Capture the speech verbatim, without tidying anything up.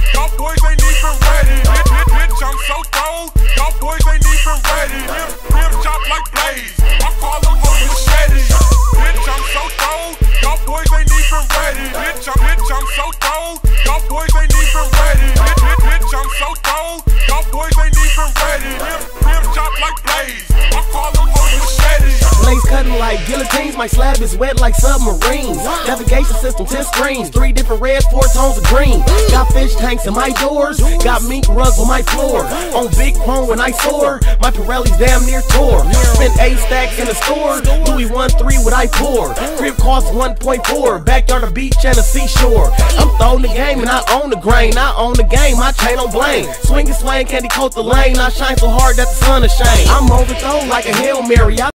Y'all boys ain't even ready. Bitch, bitch, bitch, I'm so cold. Y'all boys ain't even ready. Rim, rim chop like Blaze. I call them hoes machetes. Bitch, I'm so cold. Y'all boys ain't even ready. Bitch, I'm, bitch, I'm so cold. Y'all boys ain't even ready. Bitch, bitch, bitch, I'm so cold. Y'all boys ain't even ready. Rim, rim chop like Blaze. I call them hoes machetes. Blaze cutting like guillotines, my slab is wet like submarines. Navigation system, ten screens, three different reds, four tones of green. Got fish tanks in my doors, got mink rugs on my floor. On Big Chrome when I soar, my Pirelli's damn near tore. Spent eight stacks in the store, Louis one three what I pour. Crib cost one point four, backyard a beach and a seashore. I'm throwing the game and I own the grain, I own the game, my chain on blame. Swing and swing, candy coat the lane, I shine so hard that the sun is shame. I'm overthrown like a Hail Mary. I